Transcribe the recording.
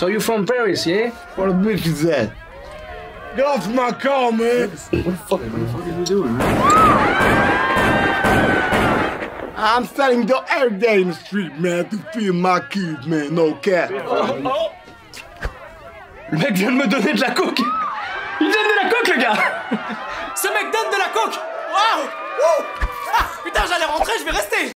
So you from Paris, yeah? What the bitch is that? Get off my car, man! What the fuck is he doing, man? I'm selling dope every day in the street, man, to feed my kids, man, no cap. Oh. Le mec vient de me donner de la coke. Il donne de la coke, le gars. Ce mec donne de la coke. Waouh. Ah, putain, j'allais rentrer, je vais rester.